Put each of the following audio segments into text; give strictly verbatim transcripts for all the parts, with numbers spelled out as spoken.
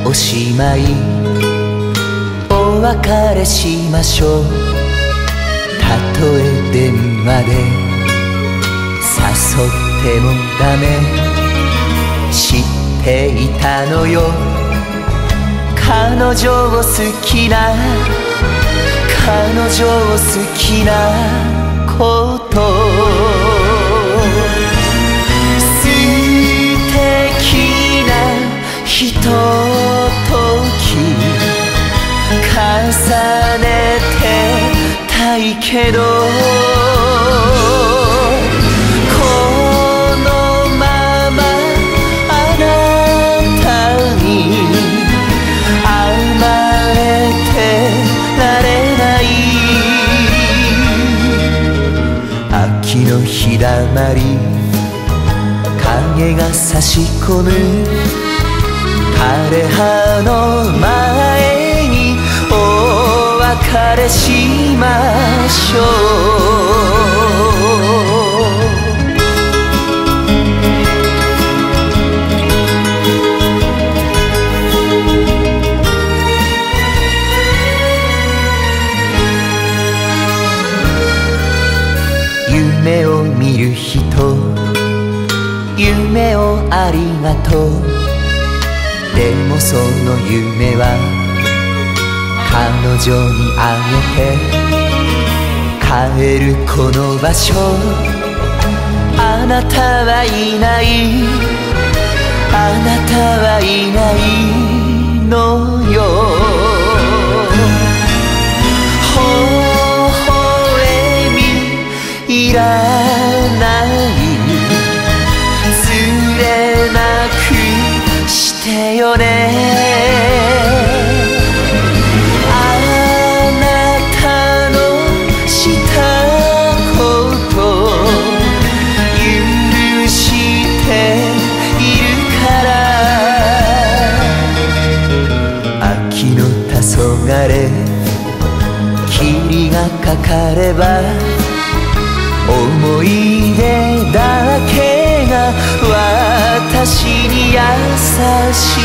おしまい、お別れしましょう。たとえ電話で誘ってもダメ、知っていたのよ彼女を好きな、彼女を好きなこと。素敵なひととき重ねてたいけど、このままあなたに甘えてられない。秋の日だまり、影が差し込む枯葉の前にお別れしましょう。夢を見る人、夢をありがとう。でもその夢は彼女にあげて帰るこの場所。あなたはいない、あなたはいないのよ。微笑みいらないしてよね。あなたのしたこと許しているから。秋の黄昏、霧がかかれば思い出だけが私に優しい。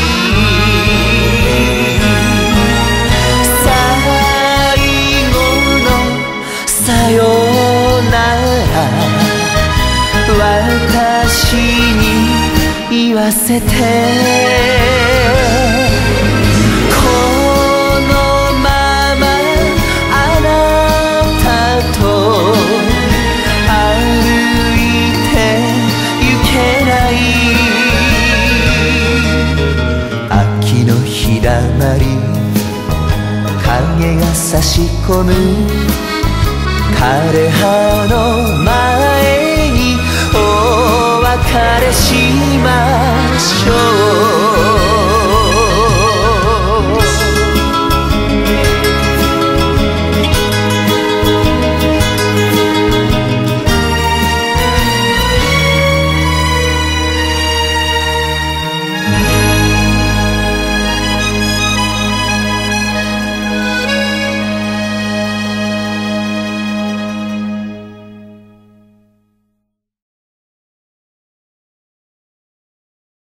最後のさよなら私に言わせて。このままあなたと歩いてゆけない。秋の日だまり、影が差し込む枯葉の前にお別れしましょう。